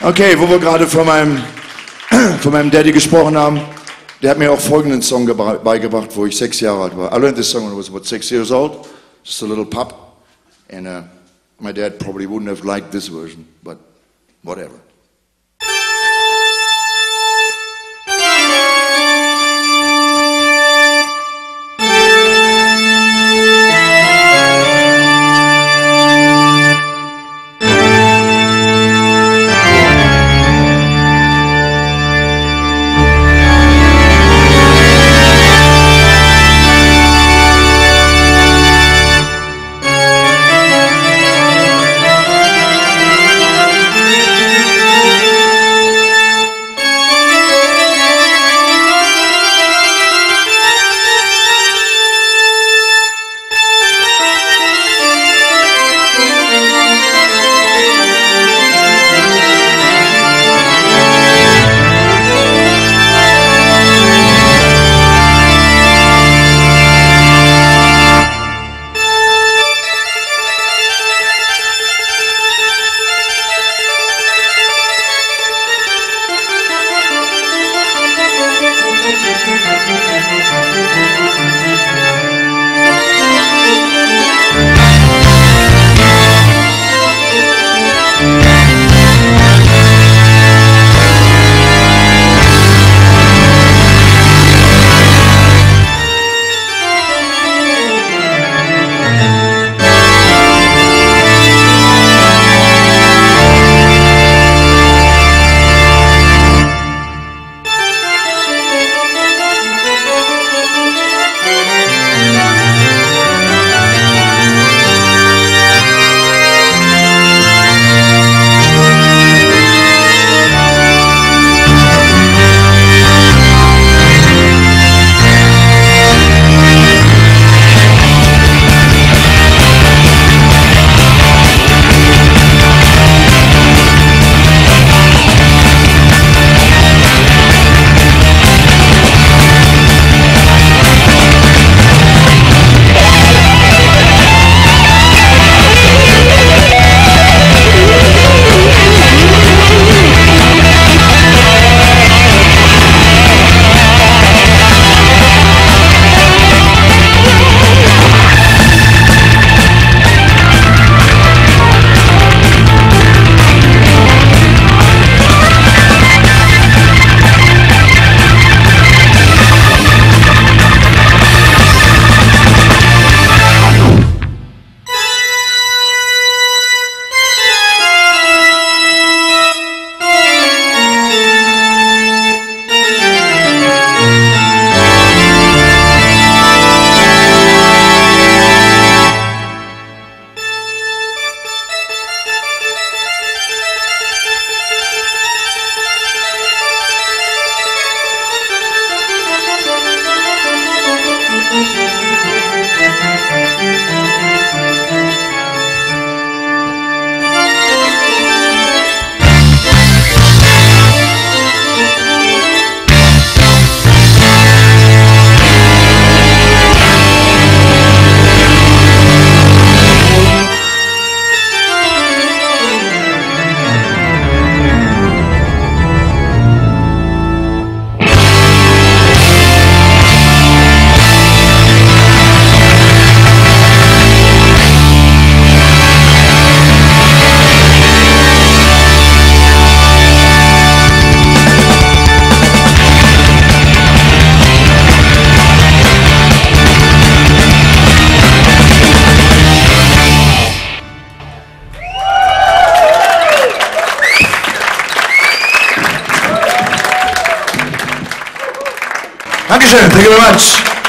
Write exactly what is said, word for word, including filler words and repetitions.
Okay, wo wir gerade von meinem, von meinem Daddy gesprochen haben, der hat mir auch folgenden Song beigebracht, wo ich sechs Jahre alt war. I learned this song when I was about six years old, just a little pup, and uh, my dad probably wouldn't have liked this version, but whatever. Dankeschön, thank you very much.